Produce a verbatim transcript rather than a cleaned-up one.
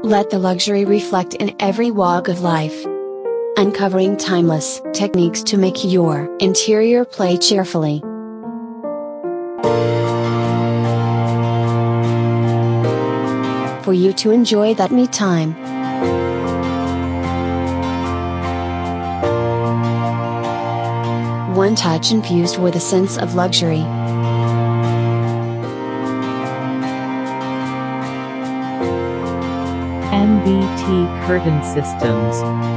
Let the luxury reflect in every walk of life. Uncovering timeless techniques to make your interior play cheerfully. For you to enjoy that me time. One touch infused with a sense of luxury. M B T Curtain Systems.